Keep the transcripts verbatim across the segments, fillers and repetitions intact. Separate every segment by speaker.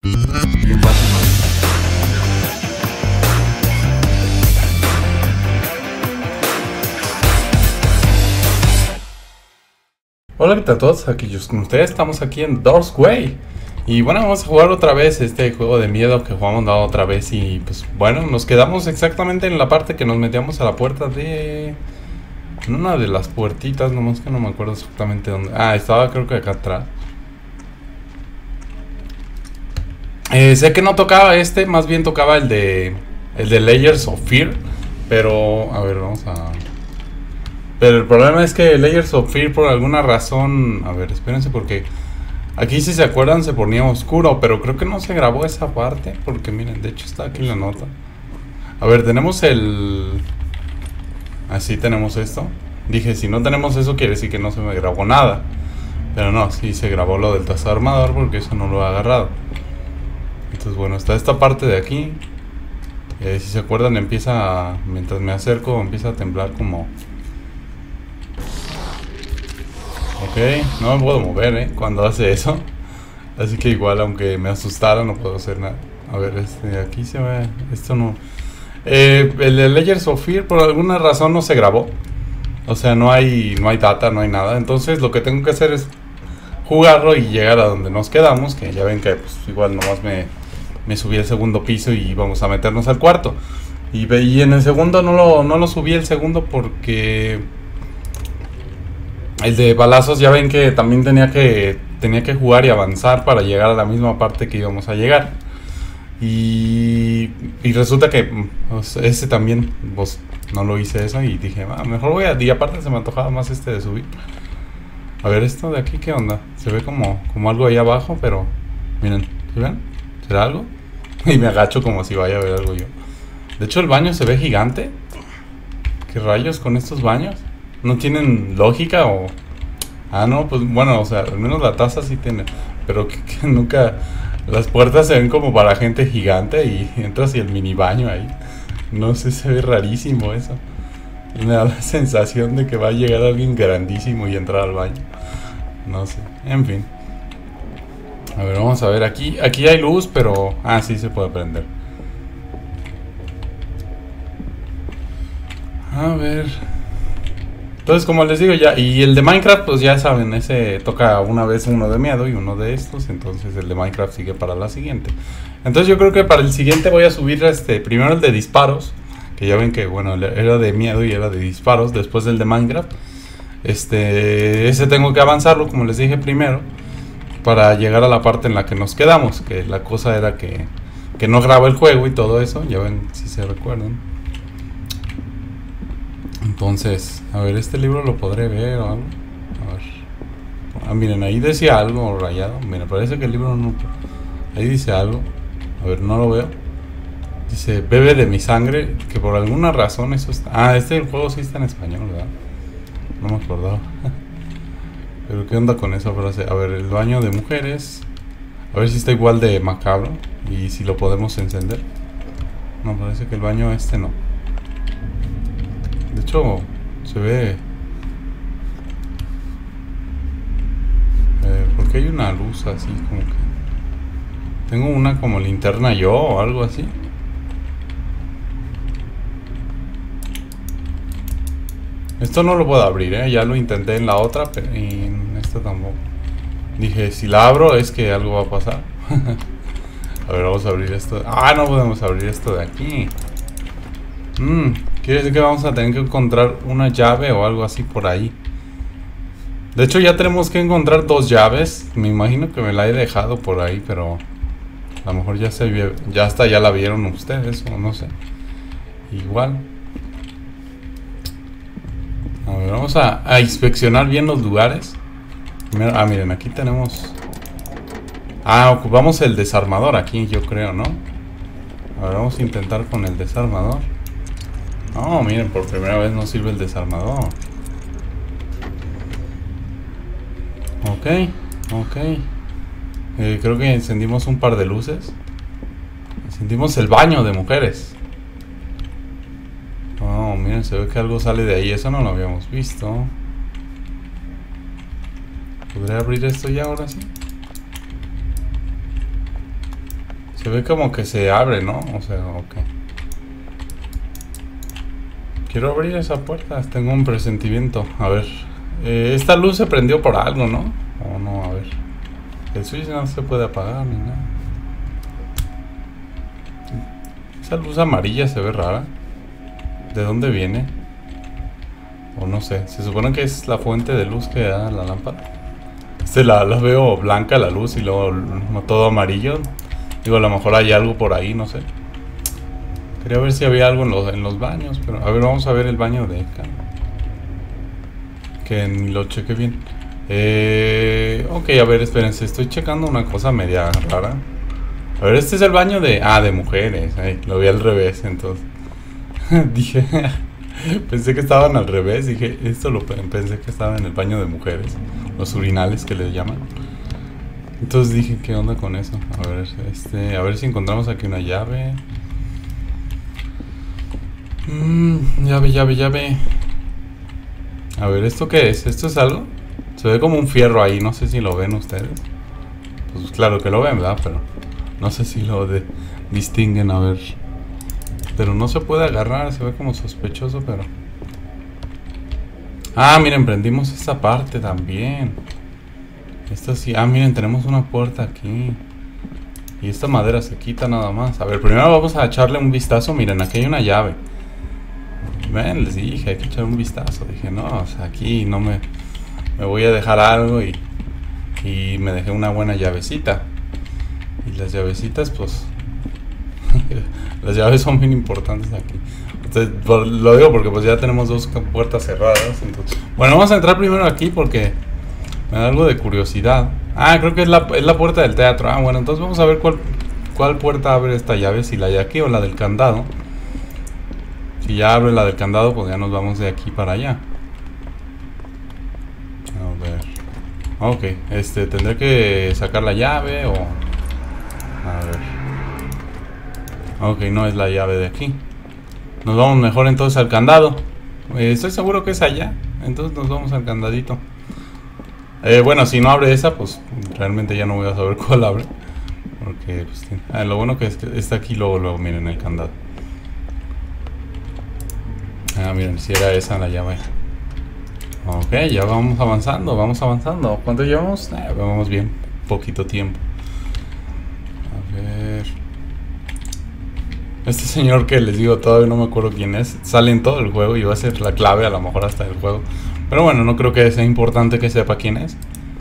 Speaker 1: Bien fácil. Hola, ¿qué tal a todos? Aquí yo con ustedes, estamos aquí en Doors Way. Y bueno, vamos a jugar otra vez este juego de miedo que jugamos la otra vez. Y pues bueno, nos quedamos exactamente en la parte que nos metíamos a la puerta de... En una de las puertitas, nomás que no me acuerdo exactamente dónde. Ah, estaba creo que acá atrás. Eh, sé que no tocaba este, más bien tocaba el de... El de Layers of Fear. Pero, a ver, vamos a... Pero el problema es que Layers of Fear por alguna razón... A ver, espérense porque... Aquí si se acuerdan se ponía oscuro, pero creo que no se grabó esa parte. Porque miren, de hecho está aquí la nota. A ver, tenemos el... Así tenemos esto. Dije, si no tenemos eso quiere decir que no se me grabó nada. Pero no, sí se grabó lo del desarmador porque eso no lo he agarrado. Entonces bueno, está esta parte de aquí. Eh, si se acuerdan empieza... A, mientras me acerco empieza a temblar como... Ok, no me puedo mover, ¿eh? Cuando hace eso. Así que igual, aunque me asustara, no puedo hacer nada. A ver, este, aquí se ve... Esto no... Eh, el de Layers of Fear por alguna razón no se grabó. O sea, no hay, no hay data, no hay nada. Entonces lo que tengo que hacer es jugarlo y llegar a donde nos quedamos. Que ya ven que pues, igual nomás me, me subí al segundo piso y vamos a meternos al cuarto. Y, y en el segundo no lo, no lo subí el segundo porque... El de balazos ya ven que también tenía que tenía que jugar y avanzar para llegar a la misma parte que íbamos a llegar. Y, y resulta que pues, ese también pues, no lo hice eso y dije, ah, mejor voy a... Y aparte se me antojaba más este de subir. A ver esto de aquí, ¿qué onda? Se ve como, como algo ahí abajo, pero miren, ¿sí ven? ¿Será algo? Y me agacho como si vaya a ver algo yo. De hecho el baño se ve gigante. ¿Qué rayos con estos baños? ¿No tienen lógica o...? Ah, no, pues bueno, o sea, al menos la taza sí tiene. Pero que, que nunca... Las puertas se ven como para gente gigante y entras y el mini baño ahí. No sé, se ve rarísimo eso. Y me da la sensación de que va a llegar alguien grandísimo y entrar al baño. No sé, en fin. A ver, vamos a ver, aquí, aquí hay luz, pero... Ah, sí se puede prender. A ver... Entonces, como les digo ya, y el de Minecraft, pues ya saben, ese toca una vez uno de miedo y uno de estos, entonces el de Minecraft sigue para la siguiente. Entonces yo creo que para el siguiente voy a subir este, primero el de disparos, que ya ven que, bueno, era de miedo y era de disparos, después el de Minecraft. Este, ese tengo que avanzarlo, como les dije primero, para llegar a la parte en la que nos quedamos, que la cosa era que, que no graba el juego y todo eso, ya ven, si se recuerdan. Entonces, a ver, este libro lo podré ver o algo. A ver. Ah, miren, ahí decía algo rayado. Miren, parece que el libro no... Ahí dice algo. A ver, no lo veo. Dice, bebe de mi sangre. Que por alguna razón eso está... Ah, este el juego sí está en español, ¿verdad? No me acordaba. Pero ¿qué onda con esa frase? A ver, el baño de mujeres. A ver si está igual de macabro. Y si lo podemos encender. No, parece que el baño este no. De hecho, se ve... Eh, ¿por qué hay una luz así? Como que... Tengo una como linterna yo o algo así. Esto no lo puedo abrir, ¿eh? Ya lo intenté en la otra, pero en esta tampoco. Dije, si la abro es que algo va a pasar. A ver, vamos a abrir esto. Ah, no podemos abrir esto de aquí. Mmm... Quiere decir que vamos a tener que encontrar una llave o algo así por ahí. De hecho ya tenemos que encontrar dos llaves. Me imagino que me la he dejado por ahí, pero a lo mejor ya se vio, ya hasta ya la vieron ustedes o no sé. Igual. A ver, vamos a, a inspeccionar bien los lugares. Primero, ah, miren, aquí tenemos... Ah, ocupamos el desarmador aquí, yo creo, ¿no? A ver, vamos a intentar con el desarmador. No, miren, por primera vez no sirve el desarmador. Ok, ok. Eh, creo que encendimos un par de luces. Encendimos el baño de mujeres. Oh, miren, se ve que algo sale de ahí. Eso no lo habíamos visto. ¿Podré abrir esto ya ahora sí? Se ve como que se abre, ¿no? O sea, ok. Quiero abrir esa puerta, tengo un presentimiento. A ver, eh, esta luz se prendió por algo, ¿no? O no, a ver. El switch no se puede apagar ni nada. Esa luz amarilla se ve rara. ¿De dónde viene? O no sé, se supone que es la fuente de luz que da la lámpara. Este la, la veo blanca la luz y luego no todo amarillo. Digo, a lo mejor hay algo por ahí, no sé. Quería ver si había algo en los, en los baños, pero a ver, vamos a ver el baño de acá. Que ni lo chequé bien. Eh, ok, a ver, espérense, estoy checando una cosa media rara. A ver, este es el baño de... Ah, de mujeres. Ay, lo vi al revés, entonces. Dije... Pensé que estaban al revés. Dije, esto lo pensé que estaba en el baño de mujeres. Los urinales que les llaman. Entonces dije, ¿qué onda con eso? A ver, este... A ver si encontramos aquí una llave. Mmm, llave, llave, llave. A ver, ¿esto qué es? ¿Esto es algo? Se ve como un fierro ahí, no sé si lo ven ustedes. Pues claro que lo ven, ¿verdad? Pero no sé si lo de distinguen, a ver. Pero no se puede agarrar, se ve como sospechoso, pero... Ah, miren, prendimos esta parte también. Esta sí, ah, miren, tenemos una puerta aquí. Y esta madera se quita nada más. A ver, primero vamos a echarle un vistazo. Miren, aquí hay una llave. Ven, les dije, hay que echar un vistazo. Dije, no, o sea, aquí no me... Me voy a dejar algo y... Y me dejé una buena llavecita. Y las llavecitas, pues... Las llaves son bien importantes aquí. Entonces, por, lo digo porque pues ya tenemos dos puertas cerradas. Entonces, bueno, vamos a entrar primero aquí porque... Me da algo de curiosidad. Ah, creo que es la, es la puerta del teatro. Ah, bueno, entonces vamos a ver cuál, cuál puerta abre esta llave. Si la de aquí o la del candado. Si ya abre la del candado, pues ya nos vamos de aquí para allá. A ver. Ok, este, tendré que sacar la llave o... A ver. Ok, no es la llave de aquí. Nos vamos mejor entonces al candado. Eh, estoy seguro que es allá. Entonces nos vamos al candadito. Eh, bueno, si no abre esa, pues realmente ya no voy a saber cuál abre. Porque, pues, ah, lo bueno que es que está aquí luego, luego, miren el candado. Ah, miren, si era esa la llave. Ok, ya vamos avanzando, vamos avanzando. ¿Cuánto llevamos? Eh, vamos bien, poquito tiempo. A ver... Este señor que les digo, todavía no me acuerdo quién es. Sale en todo el juego y va a ser la clave a lo mejor hasta el juego. Pero bueno, no creo que sea importante que sepa quién es.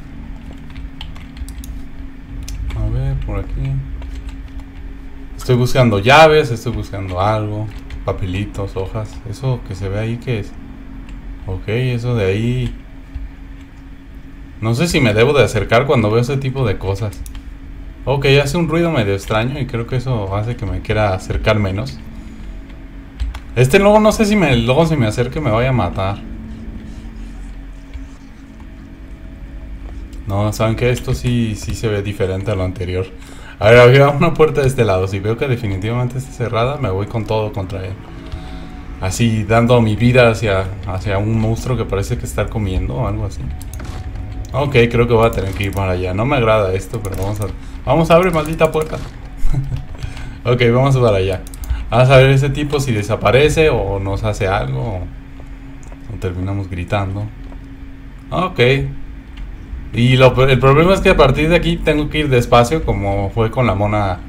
Speaker 1: A ver, por aquí. Estoy buscando llaves, estoy buscando algo. Papelitos, hojas. Eso que se ve ahí, ¿qué es? Ok, eso de ahí... No sé si me debo de acercar cuando veo ese tipo de cosas. Ok, hace un ruido medio extraño y creo que eso hace que me quiera acercar menos. Este luego no sé si me, luego si me acerque me vaya a matar. No, ¿saben qué? Esto sí, sí se ve diferente a lo anterior. A ver, había una puerta de este lado. Si veo que definitivamente está cerrada, me voy con todo contra él. Así, dando mi vida hacia, hacia un monstruo que parece que está comiendo o algo así. Ok, creo que voy a tener que ir para allá. No me agrada esto, pero vamos a... Vamos a abrir, maldita puerta. Ok, vamos para allá. Vamos a ver ese tipo si desaparece o nos hace algo. O, o terminamos gritando. Ok. Y lo, el problema es que a partir de aquí tengo que ir despacio, como fue con la mona.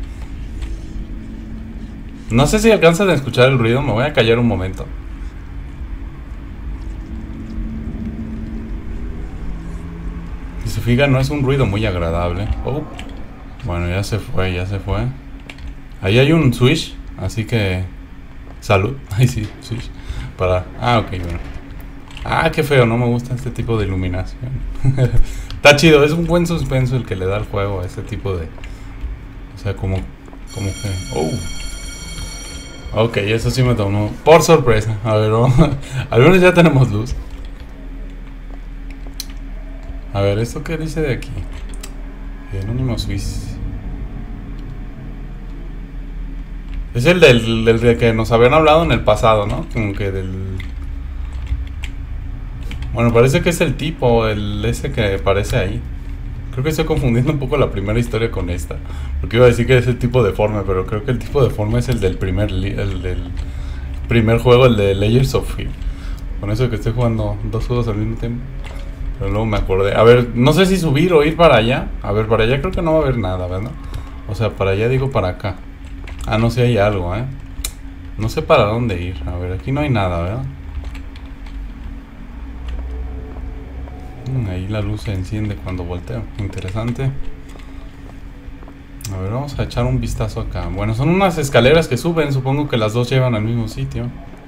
Speaker 1: No sé si alcanzan a escuchar el ruido. Me voy a callar un momento. Si se fijan, no es un ruido muy agradable. Oh. Bueno, ya se fue, ya se fue. Ahí hay un switch, así que... Salud. Ay, sí, switch. Para... Ah, ok, bueno. Ah, qué feo, no me gusta este tipo de iluminación. Está chido, es un buen suspenso el que le da al juego a este tipo de... O sea, como... Como que... Oh. Ok, eso sí me tomó por sorpresa. A ver, vamos. Al menos ya tenemos luz. A ver, ¿esto qué dice de aquí? Anonymous Swiss. Es el del, del, del que nos habían hablado en el pasado, ¿no? Como que del... Bueno, parece que es el tipo, el ese que aparece ahí. Creo que estoy confundiendo un poco la primera historia con esta. Porque iba a decir que es el tipo deforme, pero creo que el tipo deforme es el del primer, el del primer juego, el de Layers of Fear. Con eso que estoy jugando dos juegos al mismo tiempo. Pero luego me acordé. A ver, no sé si subir o ir para allá. A ver, para allá creo que no va a haber nada, ¿verdad? O sea, para allá digo para acá. Ah, no sé, hay algo, ¿eh? No sé para dónde ir. A ver, aquí no hay nada, ¿verdad? Ahí la luz se enciende cuando volteo. Interesante. A ver, vamos a echar un vistazo acá. Bueno, son unas escaleras que suben. Supongo que las dos llevan al mismo sitio.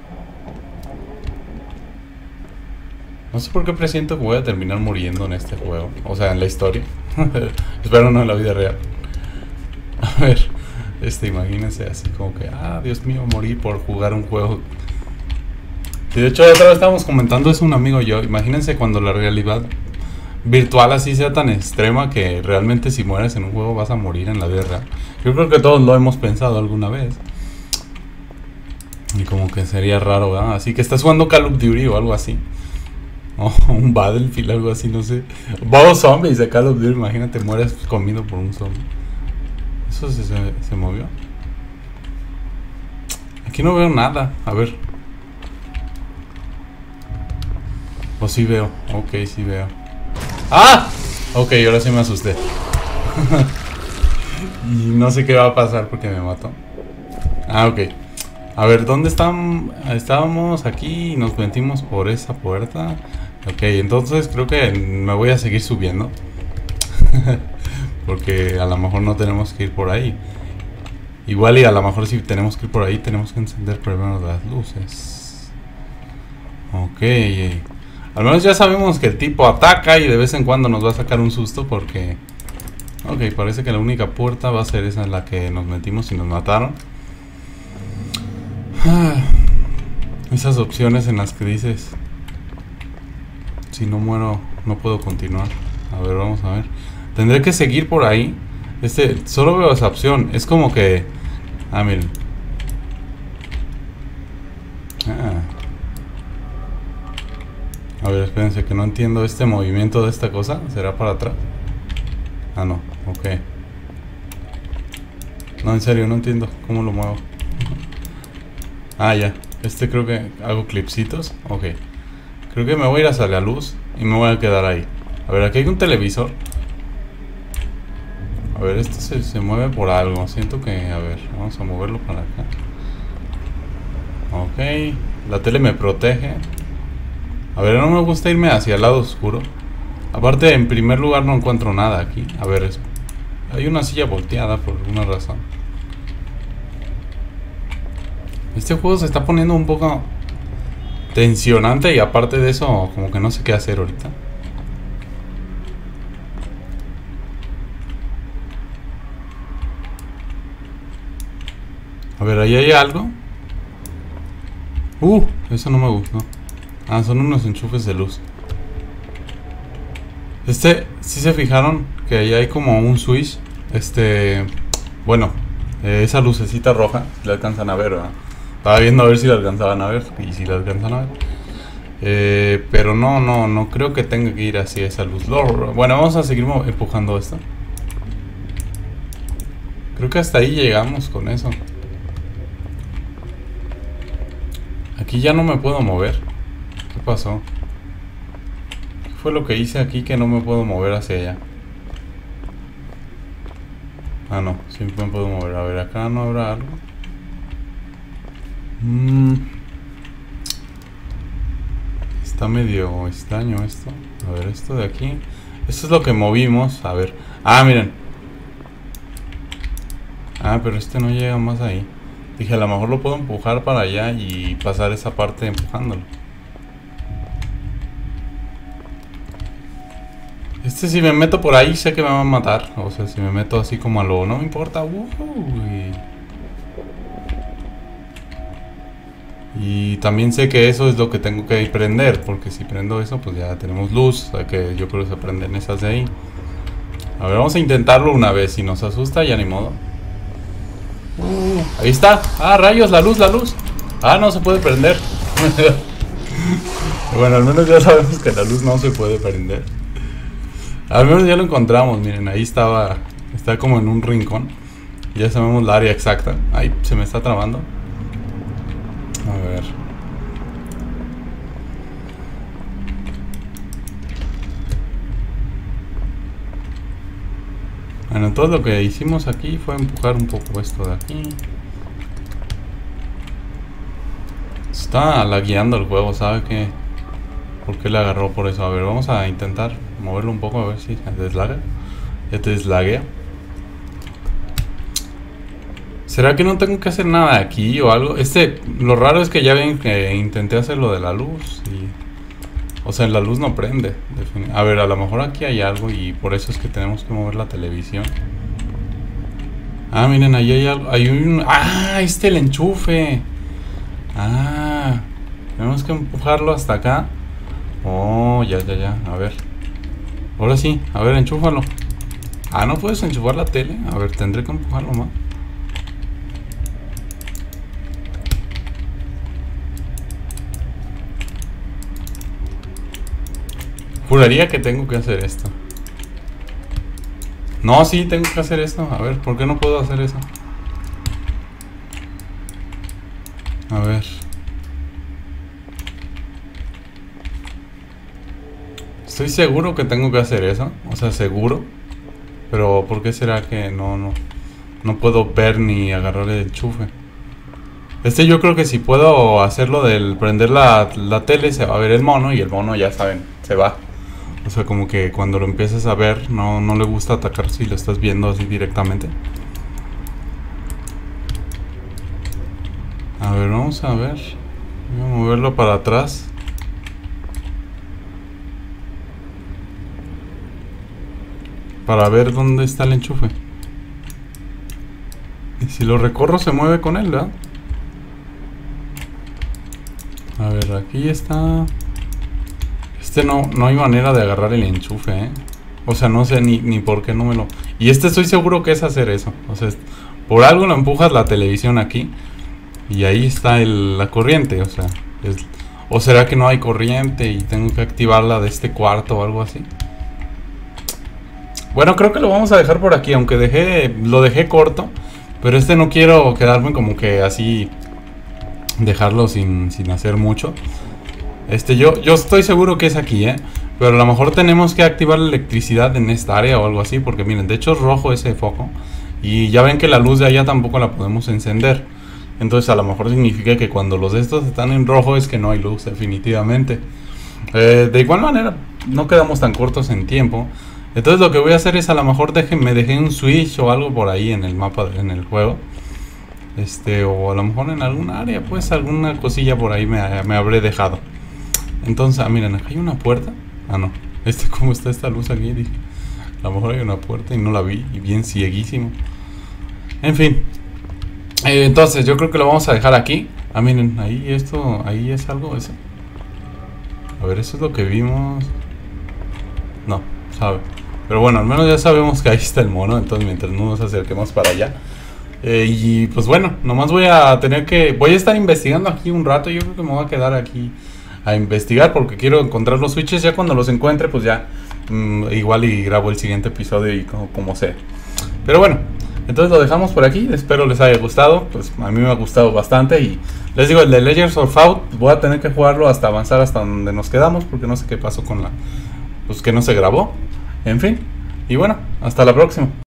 Speaker 1: No sé por qué presiento que voy a terminar muriendo en este juego. O sea, en la historia. Espero no en la vida real. A ver, este, imagínense así como que, ah, Dios mío, morí por jugar un juego. Y de hecho, otra vez estábamos comentando eso un amigo y yo. Imagínense cuando la realidad virtual así sea tan extrema que realmente si mueres en un juego vas a morir en la vida real. Yo creo que todos lo hemos pensado alguna vez. Y como que sería raro, ¿verdad? Así que estás jugando Call of Duty o algo así. O oh, un Battlefield, algo así, no sé. Vamos zombies de Call of Duty, imagínate, mueres comido por un zombie. Eso se, se, se movió. Aquí no veo nada, a ver. O sí veo, ok, sí veo. ¡Ah! Ok, ahora sí me asusté. Y no sé qué va a pasar porque me mató. Ah, ok. A ver, ¿dónde están? Estábamos aquí y nos metimos por esa puerta. Ok, entonces creo que me voy a seguir subiendo. Porque a lo mejor no tenemos que ir por ahí. Igual y a lo mejor si tenemos que ir por ahí tenemos que encender primero las luces. Ok. Al menos ya sabemos que el tipo ataca y de vez en cuando nos va a sacar un susto porque... Ok, parece que la única puerta va a ser esa en la que nos metimos y nos mataron. Ah, esas opciones en las que dices, si no muero no puedo continuar. A ver, vamos a ver. Tendré que seguir por ahí. Este, solo veo esa opción. Es como que... Ah, miren. Ah. A ver, espérense que no entiendo este movimiento de esta cosa. ¿Será para atrás? Ah, no, ok. No, en serio, no entiendo cómo lo muevo. Ah, ya. Este creo que hago clipsitos. Ok. Creo que me voy a ir hacia la luz y me voy a quedar ahí. A ver, aquí hay un televisor. A ver, este se, se mueve por algo. Siento que... A ver, vamos a moverlo para acá. Ok. La tele me protege. A ver, no me gusta irme hacia el lado oscuro. Aparte, en primer lugar no encuentro nada aquí. A ver, es... hay una silla volteada por alguna razón. Este juego se está poniendo un poco tensionante y aparte de eso, como que no sé qué hacer ahorita. A ver, ahí hay algo. Uh, eso no me gustó. Ah, son unos enchufes de luz. Este, ¿sí se fijaron que ahí hay como un switch? Este, bueno, eh, esa lucecita roja, si la alcanzan a ver, ¿verdad? Estaba viendo a ver si la alcanzaban a ver y si la alcanzan a ver. Eh, pero no, no, no creo que tenga que ir hacia esa luz. Bueno, vamos a seguir empujando esto. Creo que hasta ahí llegamos con eso. Aquí ya no me puedo mover. ¿Qué pasó? ¿Qué fue lo que hice aquí que no me puedo mover hacia allá? Ah, no, sí me puedo mover. A ver, acá no habrá algo. Mm. Está medio extraño esto. A ver, esto de aquí. Esto es lo que movimos. A ver. Ah, miren. Ah, pero este no llega más ahí. Dije, a lo mejor lo puedo empujar para allá y pasar esa parte empujándolo. Este, si me meto por ahí, sé que me va a matar. O sea, si me meto así como a lo... No me importa. Uy. Y también sé que eso es lo que tengo que prender. Porque si prendo eso, pues ya tenemos luz. O sea que yo creo que se prenden esas de ahí. A ver, vamos a intentarlo una vez. Si nos asusta, ya ni modo. Uh, ahí está. Ah, rayos, la luz, la luz. Ah, no se puede prender. Bueno, al menos ya sabemos que la luz no se puede prender. Al menos ya lo encontramos, miren, ahí estaba. Está como en un rincón. Ya sabemos la área exacta. Ahí se me está trabando. A ver. Bueno, todo lo que hicimos aquí fue empujar un poco esto de aquí. Está lagueando el juego, ¿sabe qué? ¿Por qué le agarró por eso? A ver, vamos a intentar moverlo un poco a ver si se deslaga. Ya te deslaguea. ¿Será que no tengo que hacer nada aquí o algo? Este, lo raro es que ya ven que intenté hacer lo de la luz y... O sea, la luz no prende. A ver, a lo mejor aquí hay algo y por eso es que tenemos que mover la televisión. Ah, miren, ahí hay algo. Hay un... ¡Ah! Este el enchufe. Ah, tenemos que empujarlo hasta acá. Oh, ya, ya, ya. A ver. Ahora sí, a ver, enchúfalo. Ah, ¿no puedes enchufar la tele? A ver, tendré que empujarlo más. Juraría que tengo que hacer esto. No, sí, tengo que hacer esto. A ver, ¿por qué no puedo hacer eso? A ver. Estoy seguro que tengo que hacer eso. O sea, seguro. Pero ¿por qué será que no, no, no puedo ver ni agarrar el enchufe? Este yo creo que si puedo hacerlo del prender la, la tele se va a ver el mono y el mono ya saben, se va. O sea, como que cuando lo empiezas a ver no, no le gusta atacar si lo estás viendo así directamente. A ver, vamos a ver. Voy a moverlo para atrás. Para ver dónde está el enchufe. Y si lo recorro se mueve con él, ¿verdad? A ver, aquí está. Este no, no hay manera de agarrar el enchufe, ¿eh? O sea, no sé ni, ni por qué no me lo... Y este estoy seguro que es hacer eso. O sea, por algo lo empujas la televisión aquí. Y ahí está el, la corriente, o sea... Es, ¿o será que no hay corriente y tengo que activarla de este cuarto o algo así? Bueno, creo que lo vamos a dejar por aquí, aunque dejé, lo dejé corto. Pero este no quiero quedarme como que así... Dejarlo sin, sin hacer mucho. Este, yo, yo estoy seguro que es aquí, ¿eh? Pero a lo mejor tenemos que activar la electricidad en esta área o algo así. Porque miren, de hecho es rojo ese foco. Y ya ven que la luz de allá tampoco la podemos encender. Entonces a lo mejor significa que cuando los de estos están en rojo es que no hay luz, definitivamente. eh, De igual manera, no quedamos tan cortos en tiempo. Entonces lo que voy a hacer es a lo mejor deje, me dejé un switch o algo por ahí en el mapa, en el juego. Este, o a lo mejor en algún área, pues alguna cosilla por ahí me, me habré dejado. Entonces, ah, miren, acá hay una puerta. Ah, no, este, ¿cómo está esta luz aquí? Dije, a lo mejor hay una puerta y no la vi. Y bien cieguísimo. En fin, eh, entonces yo creo que lo vamos a dejar aquí. Ah, miren, ahí esto, ahí es algo eso. A ver, eso es lo que vimos. No, sabe. Pero bueno, al menos ya sabemos que ahí está el mono. Entonces mientras no nos acerquemos para allá. Eh, y pues bueno, nomás voy a tener que... Voy a estar investigando aquí un rato. Yo creo que me voy a quedar aquí a investigar porque quiero encontrar los switches. Ya cuando los encuentre, pues ya mmm, igual y grabo el siguiente episodio y como, como sea. Pero bueno, entonces lo dejamos por aquí. Espero les haya gustado. Pues a mí me ha gustado bastante. Y les digo, el de Layers of Out voy a tener que jugarlo hasta avanzar hasta donde nos quedamos, porque no sé qué pasó con la... Pues que no se grabó. En fin. Y bueno, hasta la próxima.